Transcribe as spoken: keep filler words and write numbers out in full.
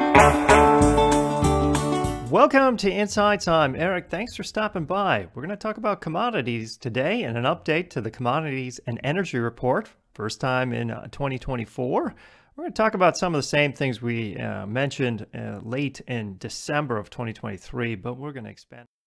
Welcome to Insights. I'm Eric. Thanks for stopping by. We're going to talk about commodities today and an update to the Commodities and Energy Report. First time in uh, twenty twenty-four. We're going to talk about some of the same things we uh, mentioned uh, late in December of twenty twenty-three, but we're going to expand.